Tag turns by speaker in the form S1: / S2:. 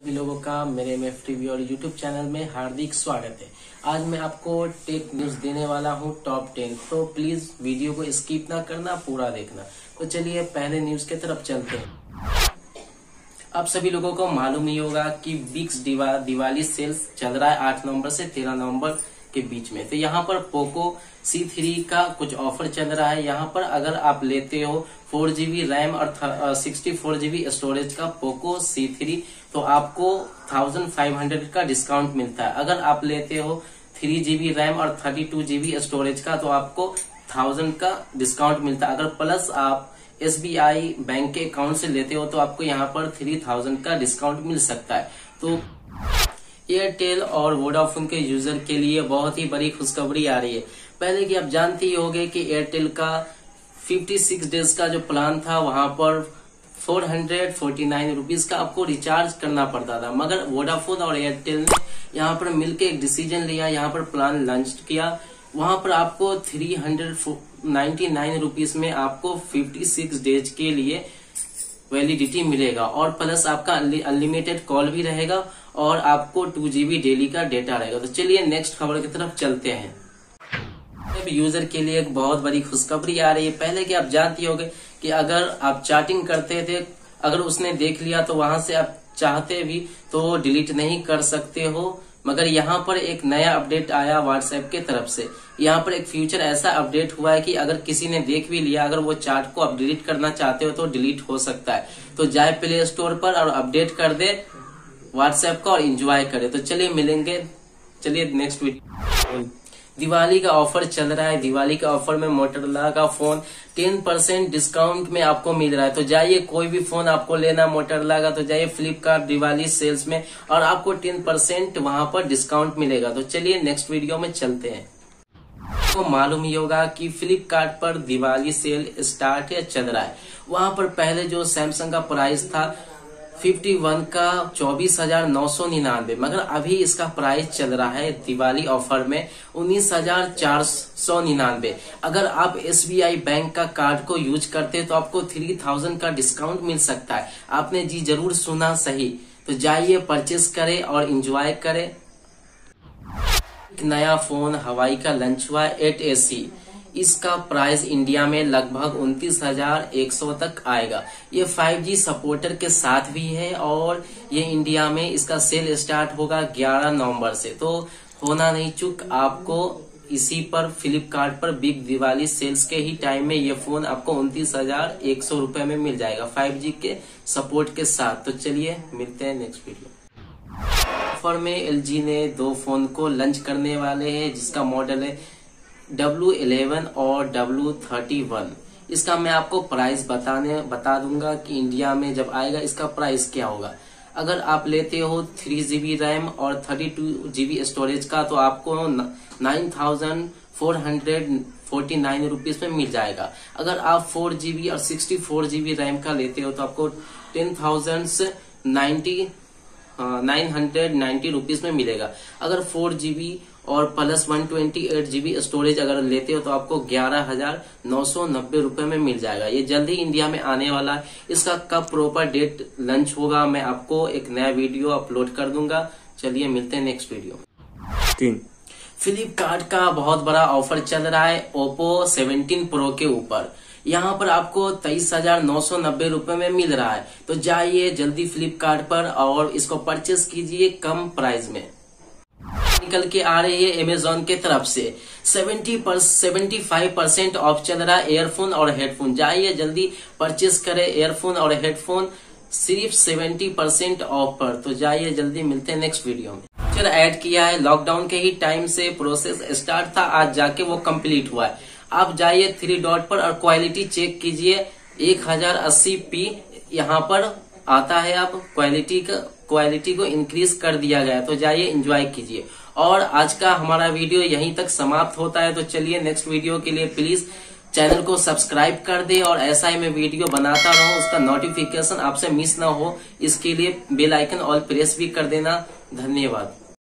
S1: सभी लोगों का मेरे MF टीवी और यूट्यूब चैनल में हार्दिक स्वागत है। आज मैं आपको टेक न्यूज देने वाला हूं टॉप 10, तो प्लीज वीडियो को स्किप ना करना, पूरा देखना। तो चलिए पहले न्यूज की तरफ चलते हैं। आप सभी लोगों को मालूम ही होगा कि बिग्स दिवाली सेल्स चल रहा है 8 नवंबर से 13 नवंबर के बीच में। तो यहाँ पर पोको C3 का कुछ ऑफर चल रहा है। यहाँ पर अगर आप लेते हो 4GB रैम और 64GB स्टोरेज का पोको C3 तो आपको 1500 का डिस्काउंट मिलता है। अगर आप लेते हो 3GB रैम और 32GB स्टोरेज का तो आपको 1000 का डिस्काउंट मिलता है। अगर प्लस आप SBI बैंक के अकाउंट से लेते हो तो आपको यहाँ पर 3000 का डिस्काउंट मिल सकता है। तो एयरटेल और वोडाफोन के यूजर के लिए बहुत ही बड़ी खुशखबरी आ रही है। पहले कि आप जानते ही होंगे कि एयरटेल का 56 डेज का जो प्लान था वहां पर 449 रुपीज का आपको रिचार्ज करना पड़ता था, मगर वोडाफोन और एयरटेल ने यहाँ पर मिलकर एक डिसीजन लिया, यहाँ पर प्लान लॉन्च किया। वहां पर आपको 399 रुपीज में आपको 56 डेज के लिए वैलिडिटी मिलेगा और प्लस आपका अनलिमिटेड कॉल भी रहेगा और आपको 2GB डेली का डेटा रहेगा। तो चलिए नेक्स्ट खबर की तरफ चलते हैं। यूजर के लिए एक बहुत बड़ी खुशखबरी आ रही है। पहले कि आप जानते होंगे कि अगर आप चैटिंग करते थे, अगर उसने देख लिया तो वहां से आप चाहते भी तो डिलीट नहीं कर सकते हो, मगर यहाँ पर एक नया अपडेट आया व्हाट्सएप के तरफ से। यहाँ पर एक फ्यूचर ऐसा अपडेट हुआ है कि अगर किसी ने देख भी लिया, अगर वो चैट को आप डिलीट करना चाहते हो तो डिलीट हो सकता है। तो जाए प्ले स्टोर पर और अपडेट कर दे व्हाट्सएप का और एंजॉय करे। तो चलिए मिलेंगे, चलिए नेक्स्ट वीडियो। दिवाली का ऑफर चल रहा है। दिवाली के ऑफर में मोटरोला का फोन 10% डिस्काउंट में आपको मिल रहा है। तो जाइए, कोई भी फोन आपको लेना मोटरोला का तो जाइए फ्लिपकार्ट दिवाली सेल्स में और आपको 10% वहां पर डिस्काउंट मिलेगा। तो चलिए नेक्स्ट वीडियो में चलते हैं। आपको मालूम ही होगा कि फ्लिपकार्ट पर दिवाली सेल स्टार्ट या चल रहा है। वहां पर पहले जो सैमसंग का प्राइस था 51 का 24,999, मगर अभी इसका प्राइस चल रहा है दिवाली ऑफर में 19,499। अगर आप SBI बैंक का कार्ड को यूज करते तो आपको 3000 का डिस्काउंट मिल सकता है। आपने जी जरूर सुना सही। तो जाइए परचेस करें और एंजॉय करें। एक नया फोन हवाई का लॉन्च हुआ 8AC। इसका प्राइस इंडिया में लगभग 29,100 तक आएगा। ये 5G सपोर्टर के साथ भी है और ये इंडिया में इसका सेल स्टार्ट होगा 11 नवंबर से। तो होना नहीं चूक, आपको इसी पर फ्लिपकार्ट पर बिग दिवाली सेल्स के ही टाइम में ये फोन आपको 29,100 रुपए में मिल जाएगा 5G के सपोर्ट के साथ। तो चलिए मिलते हैं नेक्स्ट वीडियो। ऑफर में LG ने 2 फोन को लॉन्च करने वाले हैं, जिसका मॉडल है W11 और W31। इसका मैं आपको प्राइस बता दूंगा कि इंडिया में जब आएगा इसका प्राइस क्या होगा। अगर आप लेते हो 3GB रैम और 32GB स्टोरेज का तो आपको 9,449 रुपीज में मिल जाएगा। अगर आप 4GB और 64GB रैम का लेते हो तो आपको 990 रुपीज में मिलेगा। अगर 4GB और प्लस 128GB स्टोरेज अगर लेते हो तो आपको 11,990 रुपए में मिल जाएगा। ये जल्दी इंडिया में आने वाला है। इसका कब प्रॉपर डेट लॉन्च होगा मैं आपको एक नया वीडियो अपलोड कर दूंगा। चलिए मिलते हैं नेक्स्ट वीडियो।
S2: 3
S1: फ्लिपकार्ट का बहुत बड़ा ऑफर चल रहा है Oppo 17 Pro के ऊपर। यहाँ पर आपको 23,990 रुपए में मिल रहा है। तो जाइए जल्दी फ्लिपकार्ट पर और इसको परचेस कीजिए कम प्राइस में। निकल के आ रही है Amazon के तरफ से 75% ऑफ चल रहा है एयरफोन और हेडफोन। जाइए जल्दी परचेस करें एयरफोन और हेडफोन सिर्फ 70% ऑफ पर। तो जाइए जल्दी, मिलते हैं नेक्स्ट वीडियो में। फीचर ऐड किया है, लॉकडाउन के ही टाइम से प्रोसेस स्टार्ट था, आज जाके वो कंप्लीट हुआ है। आप जाइए 3 डॉट पर और क्वालिटी चेक कीजिए। 1080p यहाँ पर आता है। आप क्वालिटी को इंक्रीज कर दिया गया। तो जाइए एंजॉय कीजिए। और आज का हमारा वीडियो यहीं तक समाप्त होता है। तो चलिए नेक्स्ट वीडियो के लिए प्लीज चैनल को सब्सक्राइब कर दे और ऐसा ही मैं वीडियो बनाता रहूं, उसका नोटिफिकेशन आपसे मिस ना हो, इसके लिए बेल आइकन ऑल प्रेस भी कर देना। धन्यवाद।